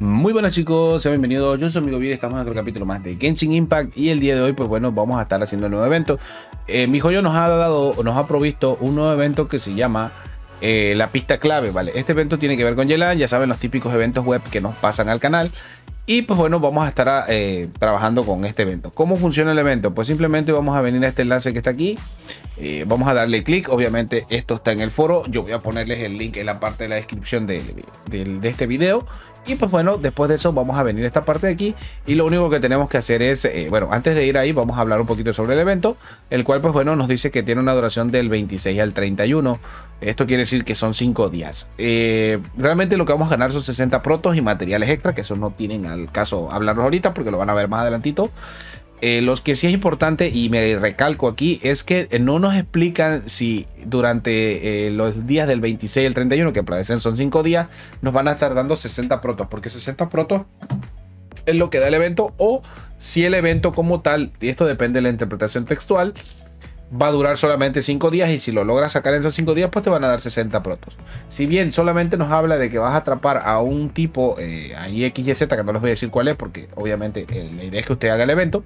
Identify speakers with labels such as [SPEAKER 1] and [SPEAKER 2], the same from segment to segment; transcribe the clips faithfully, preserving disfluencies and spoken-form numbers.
[SPEAKER 1] Muy buenas chicos, sean bienvenidos, yo soy amigo Vir, estamos en otro capítulo más de Genshin Impact y el día de hoy pues bueno vamos a estar haciendo el nuevo evento. eh, Mi joyo nos ha dado, nos ha provisto un nuevo evento que se llama eh, la pista clave, ¿vale? Este evento tiene que ver con Yelan, ya saben, los típicos eventos web que nos pasan al canal. Y pues bueno, vamos a estar eh, trabajando con este evento. ¿Cómo funciona el evento? Pues simplemente vamos a venir a este enlace que está aquí. Eh, vamos a darle clic. Obviamente esto está en el foro. Yo voy a ponerles el link en la parte de la descripción de, de, de, de este video. Y pues bueno, después de eso vamos a venir a esta parte de aquí. Y lo único que tenemos que hacer es, eh, bueno, antes de ir ahí vamos a hablar un poquito sobre el evento. El cual pues bueno, nos dice que tiene una duración del veintiséis al treinta y uno. Esto quiere decir que son cinco días. Eh, realmente lo que vamos a ganar son sesenta protos y materiales extra, que eso no tienen al caso hablarlos ahorita porque lo van a ver más adelantito. Eh, los que sí es importante y me recalco aquí es que no nos explican si durante eh, los días del veintiséis al treinta y uno, que parecen son cinco días, nos van a estar dando sesenta protos, porque sesenta protos es lo que da el evento, o si el evento como tal, y esto depende de la interpretación textual, va a durar solamente cinco días y si lo logras sacar en esos cinco días pues te van a dar sesenta protos. Si bien solamente nos habla de que vas a atrapar a un tipo eh, ahí X Y Z, que no les voy a decir cuál es porque obviamente eh, la idea es que usted haga el evento,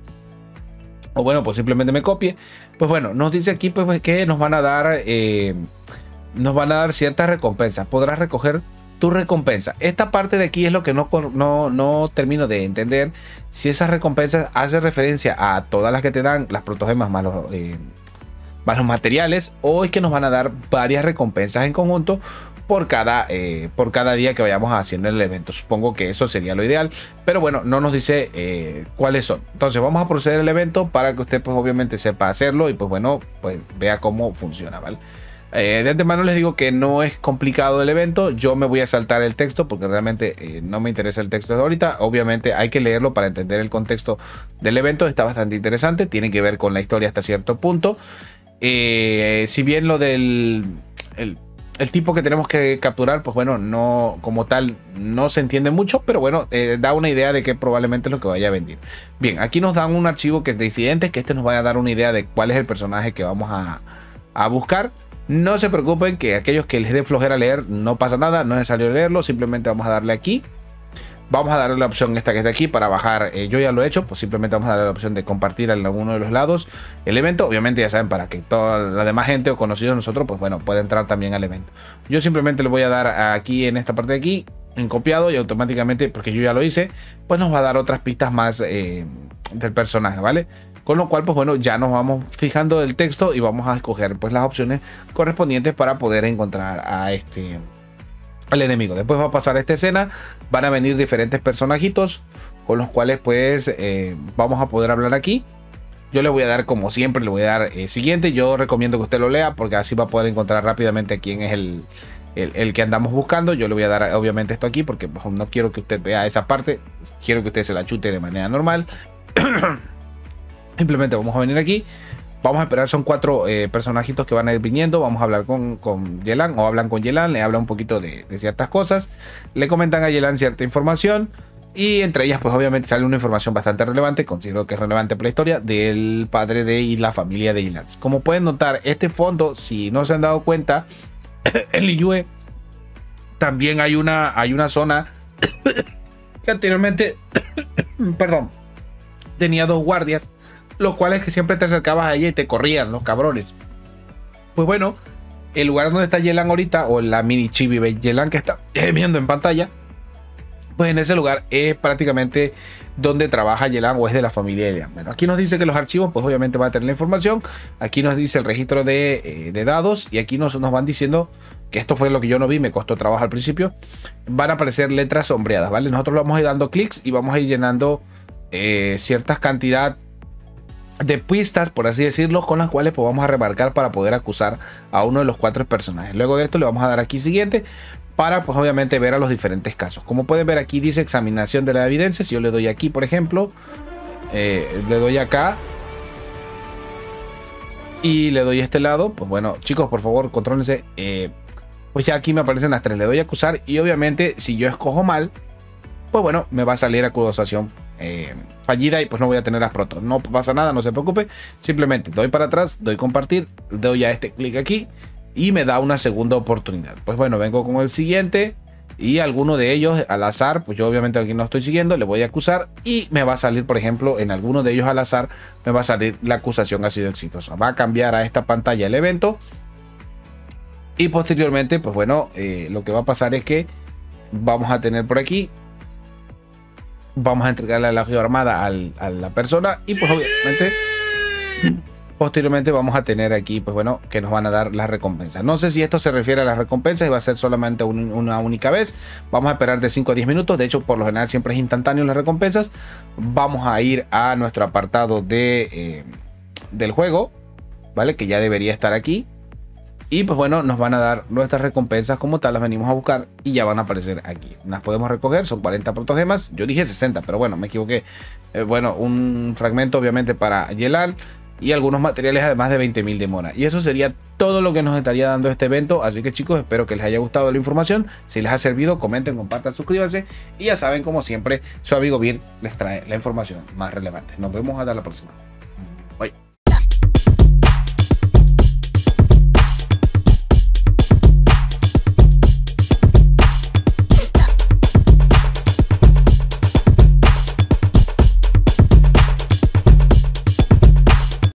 [SPEAKER 1] o bueno pues simplemente me copie. Pues bueno, nos dice aquí pues que nos van a dar eh, nos van a dar ciertas recompensas. Podrás recoger tu recompensa. Esta parte de aquí es lo que no, no, no termino de entender, si esas recompensas hacen referencia a todas las que te dan las protogemas más los eh, más los materiales, o es que nos van a dar varias recompensas en conjunto por cada, eh, por cada día que vayamos haciendo el evento. Supongo que eso sería lo ideal, pero bueno, no nos dice eh, cuáles son. Entonces vamos a proceder al evento para que usted pues obviamente sepa hacerlo y pues bueno, pues vea cómo funciona, ¿vale? Eh, de antemano les digo que no es complicado el evento. Yo me voy a saltar el texto porque realmente eh, no me interesa el texto de ahorita. Obviamente hay que leerlo para entender el contexto del evento. Está bastante interesante, tiene que ver con la historia hasta cierto punto. Eh, si bien lo del el, el tipo que tenemos que capturar, pues bueno, no como tal no se entiende mucho, pero bueno, eh, da una idea de que probablemente es lo que vaya a venir. Bien, aquí nos dan un archivo que es de incidentes, que este nos va a dar una idea de cuál es el personaje que vamos a, a buscar. No se preocupen que aquellos que les dé flojera leer, no pasa nada, no es necesario leerlo, simplemente vamos a darle aquí. Vamos a darle la opción esta que está aquí para bajar. Eh, yo ya lo he hecho, pues simplemente vamos a darle la opción de compartir en alguno de los lados el evento. Obviamente ya saben, para que toda la demás gente o conocidos de nosotros, pues bueno, pueda entrar también al evento. Yo simplemente le voy a dar aquí en esta parte de aquí, en copiado, y automáticamente, porque yo ya lo hice, pues nos va a dar otras pistas más eh, del personaje, ¿vale? Con lo cual, pues bueno, ya nos vamos fijando del texto y vamos a escoger pues las opciones correspondientes para poder encontrar a este... al enemigo. Después va a pasar esta escena, van a venir diferentes personajitos con los cuales pues eh, vamos a poder hablar aquí. Yo le voy a dar, como siempre, le voy a dar eh, siguiente. Yo recomiendo que usted lo lea porque así va a poder encontrar rápidamente quién es el, el, el que andamos buscando. Yo le voy a dar obviamente esto aquí porque pues, no quiero que usted vea esa parte, quiero que usted se la chute de manera normal. Simplemente vamos a venir aquí. Vamos a esperar, son cuatro eh, personajitos que van a ir viniendo. Vamos a hablar con, con Yelan, o hablan con Yelan, le hablan un poquito de, de ciertas cosas, le comentan a Yelan cierta información, y entre ellas pues obviamente sale una información bastante relevante, considero que es relevante por la historia, del padre de y la familia de Yelan. Como pueden notar, este fondo, si no se han dado cuenta, en Liyue también hay una, hay una zona que anteriormente, perdón, tenía dos guardias, los cuales que siempre te acercabas a ella y te corrían los cabrones. Pues bueno, el lugar donde está Yelan ahorita, o la mini chibi Yelan que está viendo en pantalla, pues en ese lugar es prácticamente donde trabaja Yelan, o es de la familia Yelan. Bueno, aquí nos dice que los archivos pues obviamente van a tener la información. Aquí nos dice el registro de, eh, de dados, y aquí nos, nos van diciendo que esto fue lo que yo no vi, me costó trabajo al principio. Van a aparecer letras sombreadas, ¿vale? Nosotros lo vamos a ir dando clics y vamos a ir llenando eh, ciertas cantidades de pistas, por así decirlo, con las cuales pues vamos a remarcar para poder acusar a uno de los cuatro personajes. Luego de esto le vamos a dar aquí siguiente para pues obviamente ver a los diferentes casos. Como pueden ver aquí dice examinación de la evidencia. Si yo le doy aquí, por ejemplo, eh, le doy acá y le doy a este lado, pues bueno chicos, por favor contrólense, eh, pues ya aquí me aparecen las tres, le doy a acusar, y obviamente si yo escojo mal, pues bueno, me va a salir acusación eh, fallida y pues no voy a tener las protos. No pasa nada, no se preocupe. Simplemente doy para atrás, doy compartir, doy a este clic aquí y me da una segunda oportunidad. Pues bueno, vengo con el siguiente y alguno de ellos al azar, pues yo obviamente aquí no estoy siguiendo, le voy a acusar y me va a salir, por ejemplo, en alguno de ellos al azar, me va a salir la acusación ha sido exitosa. Va a cambiar a esta pantalla el evento y posteriormente, pues bueno, eh, lo que va a pasar es que vamos a tener por aquí, vamos a entregarle la geoarmada al, a la persona y pues obviamente posteriormente vamos a tener aquí, pues bueno, que nos van a dar las recompensas. No sé si esto se refiere a las recompensas y va a ser solamente un, una única vez. Vamos a esperar de cinco a diez minutos. De hecho, por lo general siempre es instantáneo las recompensas. Vamos a ir a nuestro apartado de, eh, del juego, ¿vale? Que ya debería estar aquí. Y pues bueno, nos van a dar nuestras recompensas como tal, las venimos a buscar y ya van a aparecer aquí. Las podemos recoger, son cuarenta protogemas. Yo dije sesenta, pero bueno, me equivoqué. Eh, bueno, un fragmento obviamente para Yelal y algunos materiales además de veinte mil de mona. Y eso sería todo lo que nos estaría dando este evento. Así que chicos, espero que les haya gustado la información. Si les ha servido, comenten, compartan, suscríbanse. Y ya saben, como siempre, su amigo Vir les trae la información más relevante. Nos vemos hasta la próxima. Bye.